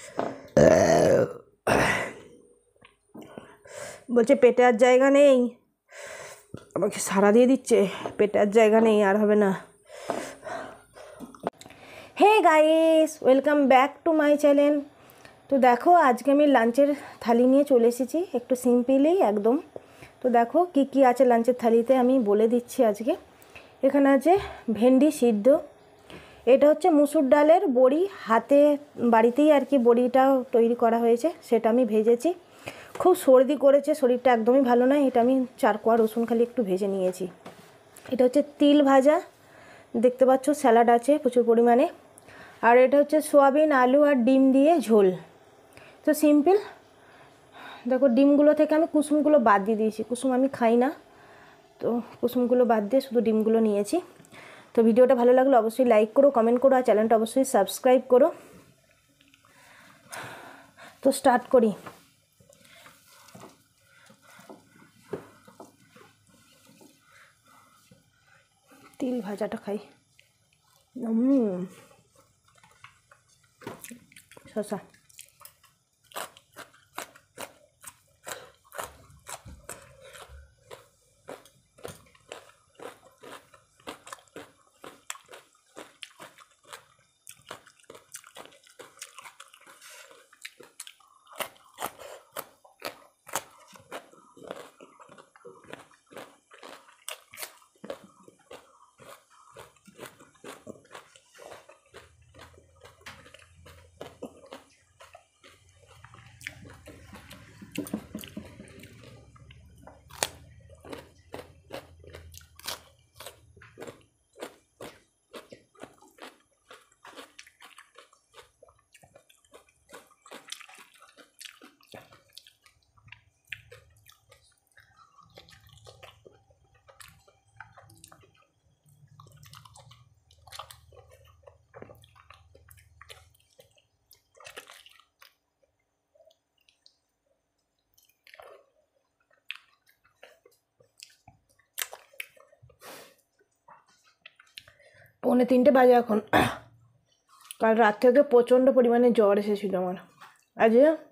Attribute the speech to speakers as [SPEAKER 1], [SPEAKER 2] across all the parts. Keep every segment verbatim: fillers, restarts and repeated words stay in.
[SPEAKER 1] বলছে পেটে আর জায়গা নেই, আমাকে সাড়া দিয়ে দিচ্ছে, পেটে আর জায়গা নেই, আর হবে না। Hey guys, welcome back to my channel. তো দেখো আজকে আমি লাঞ্চের থালি নিয়ে চলে এসেছি, একটু সিম্পলি একদম। তো দেখো কি কি আছে লাঞ্চের থালিতে আমি বলে দিচ্ছি আজকে। এখানে আছে ভেন্ডি সিদ্ধ, এটা হচ্ছে মুসুর ডালের বড়ি, হাতে বাড়িতেই আর কি বড়িটা তৈরি করা হয়েছে, সেটা আমি ভেজেছি। খুব সর্দি করেছে, শরীরটা একদমই ভালো নয়, এটা আমি চার কোয়া রসুন খালি একটু ভেজে নিয়েছি। এটা হচ্ছে তিল ভাজা, দেখতে পাচ্ছ স্যালাড আছে প্রচুর পরিমাণে। আর এটা হচ্ছে সোয়াবিন আলু আর ডিম দিয়ে ঝোল। তো সিম্পল। দেখো ডিমগুলো থেকে আমি কুসুমগুলো বাদ দিয়ে দিয়েছি, কুসুম আমি খাই না, তো কুসুমগুলো বাদ দিয়ে শুধু ডিমগুলো নিয়েছি। তো ভিডিওটা ভালো লাগলে অবশ্যই লাইক করো, কমেন্ট করো, আর চ্যানেলটা অবশ্যই সাবস্ক্রাইব করো। তো স্টার্ট করি। তিল ভাজাটা খাই। হুম, শসা। পৌনে তিনটে বাজে এখন। কাল রাত থেকে প্রচণ্ড পরিমাণে জ্বর এসেছিল আমার। আজ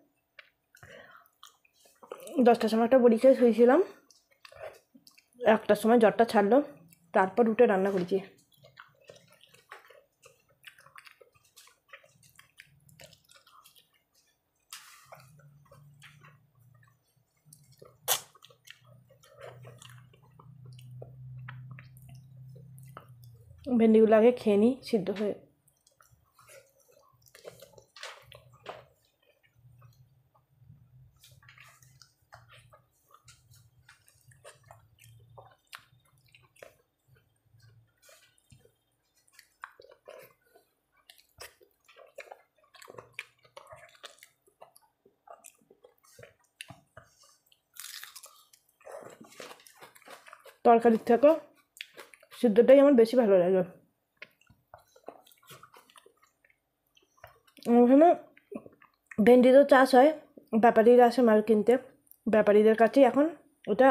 [SPEAKER 1] দশটার সময় একটা বড়ি খেয়ে শুয়েছিলাম, একটার সময় জ্বরটা ছাড়লো, তারপর উঠে রান্না করেছি। ভেন্ডিগুলো আগে খেয়ে নিই সিদ্ধ হয়ে। তরকারির থেকে সিদ্ধটাই আমার বেশি ভালো লাগে। ওখানে ভেন্ডি তো চাষ হয়, ব্যাপারীরা আসে মাল কিনতে, ব্যাপারীদের কাছেই এখন ওটা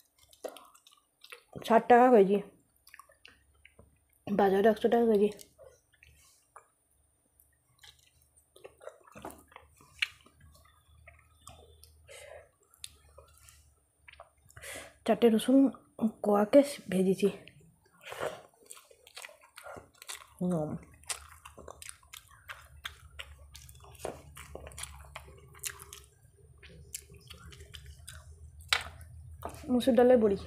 [SPEAKER 1] ষাট টাকা কেজি, বাজারে একশো টাকা কেজি। চারটে রসুন কোয়াকে ভেজেছি। মুসুর ডালের বড়ি।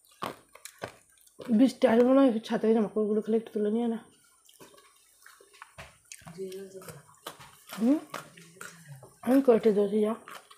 [SPEAKER 1] বৃষ্টি আসবো না, ছাতে জামা কাপড়গুলো খালি একটু তুলে নিয়ে না। हम्म हम करते दो दिया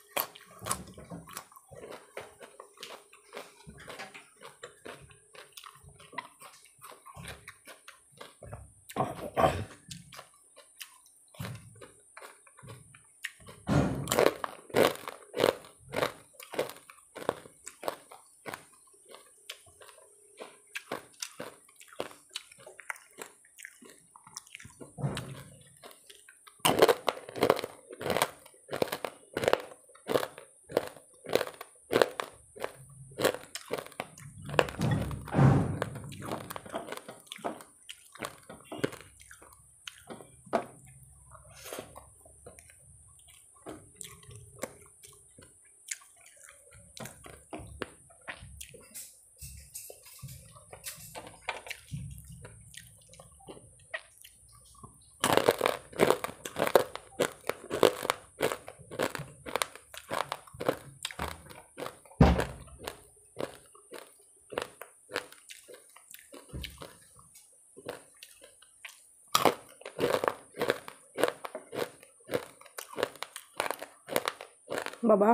[SPEAKER 1] বাবা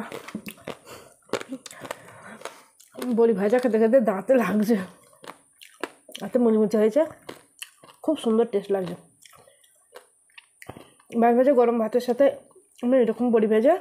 [SPEAKER 1] বড়ি ভাজা খেতে খেতে দাঁতে লাগছে, এত মুচমুচে হয়েছে, খুব সুন্দর টেস্ট লাগছে। মাছ ভাজা গরম ভাতের সাথে আমি এরকম বড়ি ভেজে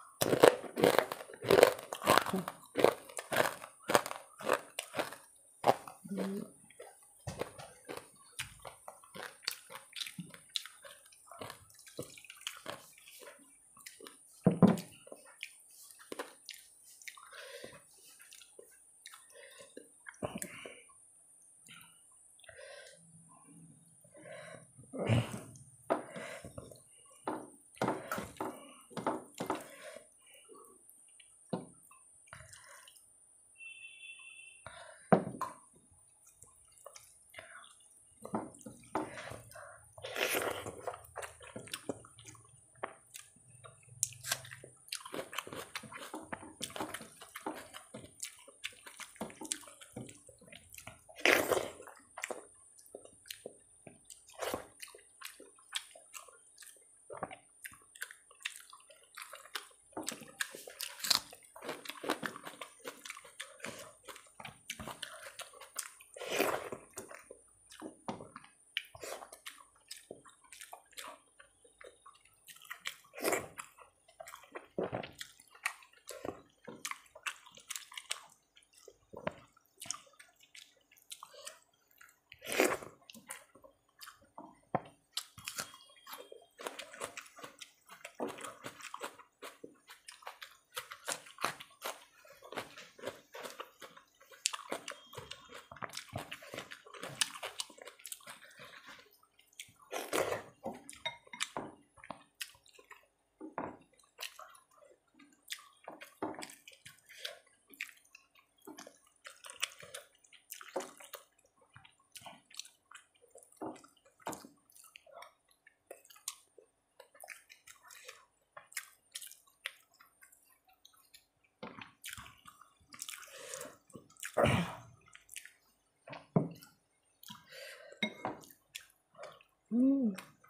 [SPEAKER 1] হুম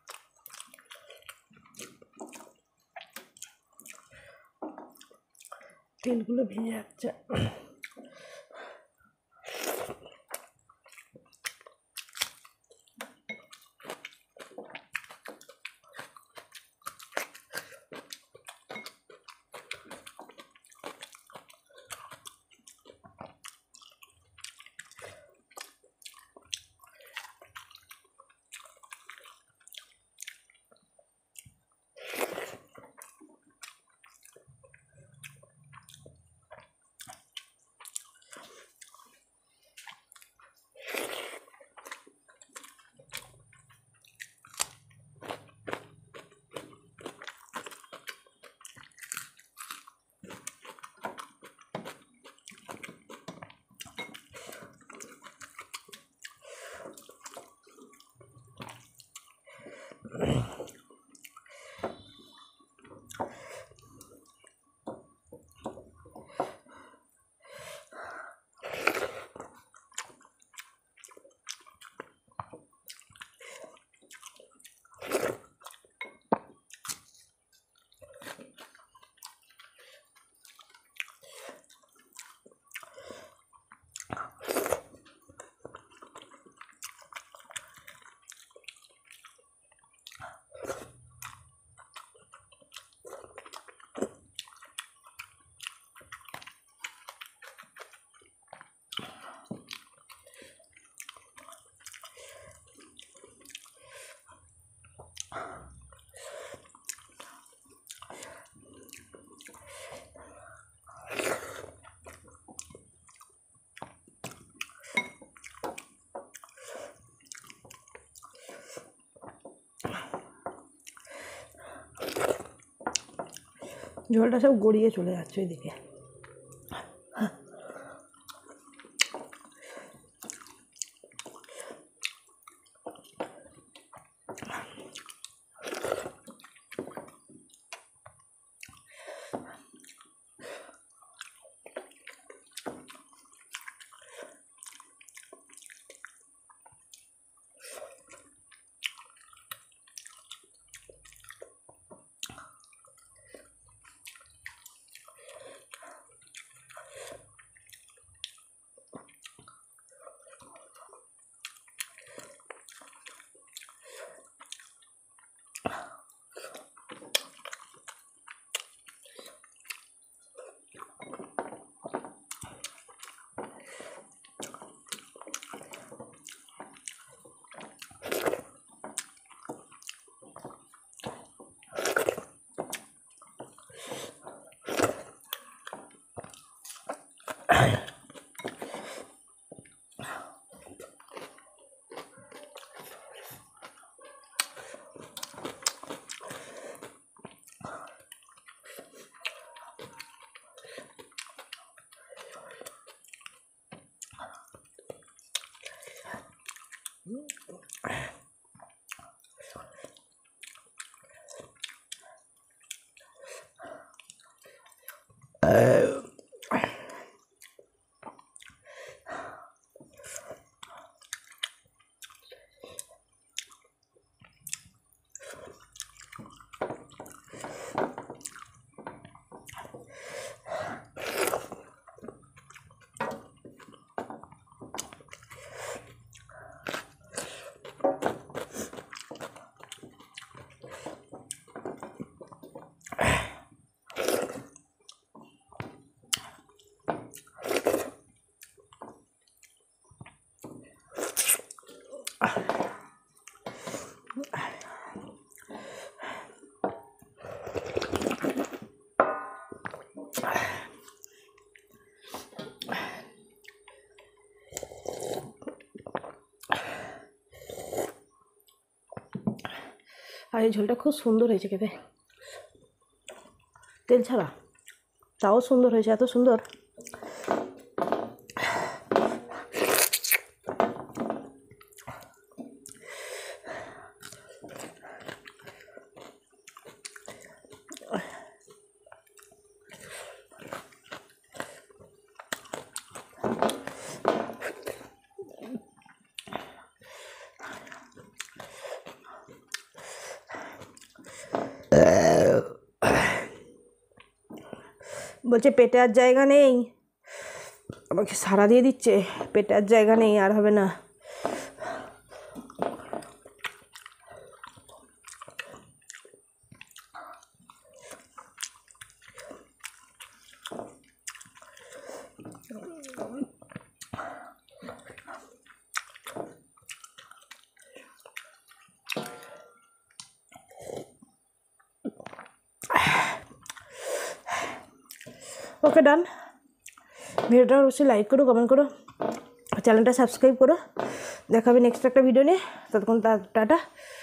[SPEAKER 1] তেলগুলো ভেজে যাচ্ছে। ঝোলটা সব গড়িয়ে চলে যাচ্ছে ওইদিকে। আর এই ঝোলটা খুব সুন্দর হয়েছে খেতে, তেল ছাড়া, তাও সুন্দর হয়েছে, এত সুন্দর। বলছে পেটে আর জায়গা নেই, আমাকে সাড়া দিয়ে দিচ্ছে, পেটে আর জায়গা নেই, আর হবে না। ওকে ডান। ভিডিওটা অবশ্যই লাইক করো, কমেন্ট করো, চ্যানেলটা সাবস্ক্রাইব করো। দেখা হবে নেক্সট একটা ভিডিও নিয়ে। ততক্ষণ টাটা।